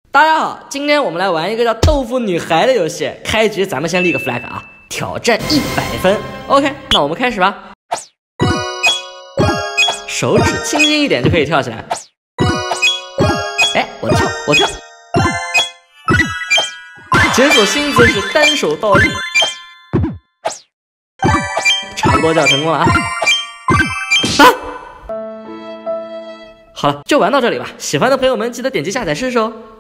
大家好，今天我们来玩一个叫豆腐女孩的游戏。开局咱们先立个 flag 啊，挑战100分。OK， 那我们开始吧。手指轻轻一点就可以跳起来。哎，我跳。解锁新姿势，单手倒立。差不多就要成功了啊！好了，就玩到这里吧。喜欢的朋友们记得点击下载试试哦。